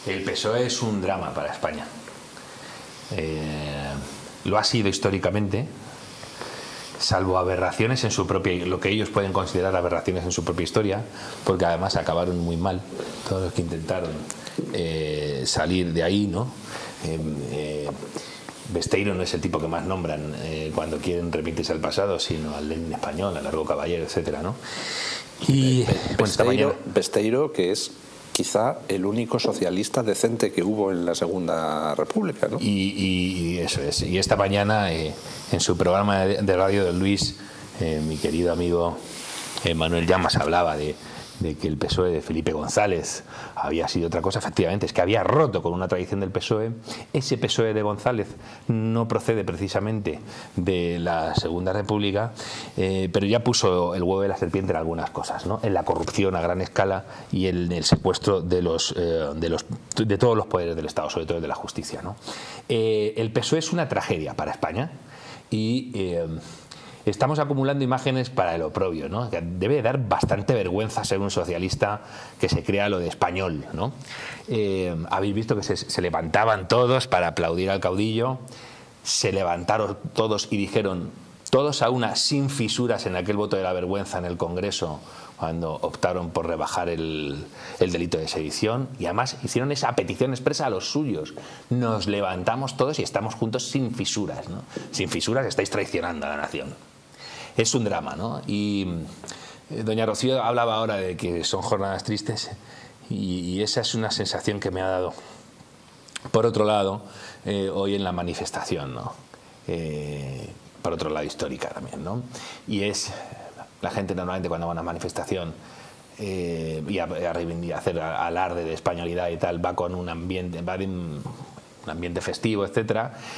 El PSOE es un drama para España. Lo ha sido históricamente, salvo aberraciones en su propia, lo que ellos pueden considerar aberraciones en su propia historia, porque además acabaron muy mal todos los que intentaron salir de ahí, ¿no? Besteiro no es el tipo que más nombran cuando quieren remitirse al pasado, sino al Lenin español, a Largo Caballero, etcétera, ¿no? Y Besteiro, que es quizá el único socialista decente que hubo en la Segunda República, ¿no? Y eso es. Y esta mañana, en su programa de radio de Luis, mi querido amigo Manuel Llamas hablaba de que el PSOE de Felipe González había sido otra cosa. Efectivamente, es que había roto con una tradición del PSOE. Ese PSOE de González no procede precisamente de la Segunda República, pero ya puso el huevo de la serpiente en algunas cosas, ¿no? En la corrupción a gran escala y en el secuestro de todos los poderes del Estado, sobre todo de la justicia, ¿no? El PSOE es una tragedia para España y estamos acumulando imágenes para el oprobio, ¿no? Que debe dar bastante vergüenza ser un socialista que se crea lo de español, ¿no? Habéis visto que se levantaban todos para aplaudir al caudillo, se levantaron todos y dijeron todos a una, sin fisuras, en aquel voto de la vergüenza en el Congreso, cuando optaron por rebajar el delito de sedición, y además hicieron esa petición expresa a los suyos: nos levantamos todos y estamos juntos sin fisuras, ¿no? Sin fisuras estáis traicionando a la nación. Es un drama, ¿no? Y doña Rocío hablaba ahora de que son jornadas tristes, y esa es una sensación que me ha dado. Por otro lado, hoy en la manifestación, ¿no? Por otro lado, histórica también, ¿no? Y es, la gente normalmente cuando va a una manifestación y a hacer alarde de españolidad y tal, va con un ambiente festivo, etcétera.